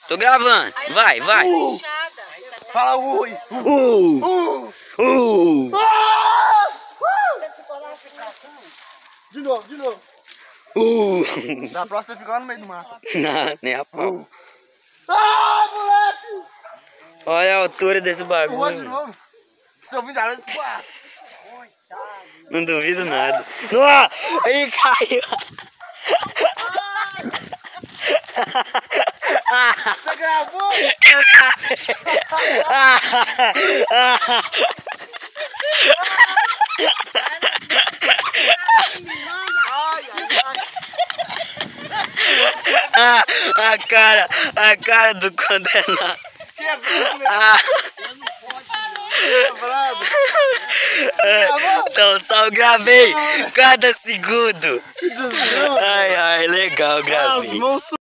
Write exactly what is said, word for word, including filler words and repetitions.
Tô gravando. Vai, vai. Uh, fala ui. Uh, Uh, uh, de novo, de novo. uh. Da próxima você fica lá no meio do mato. Não, nem a pau. Ah, moleque! Olha a altura desse Pula de bagulho. novo. Se eu vim de aranha, pá. Não duvido nada. Nossa, aí caiu. Você gravou? Eu Ah, a cara, a cara do condenado. Quebrado, Ah. quebrado. Então só eu gravei cada segundo. Que desgraça. Ai, ai, legal, As gravei. mãos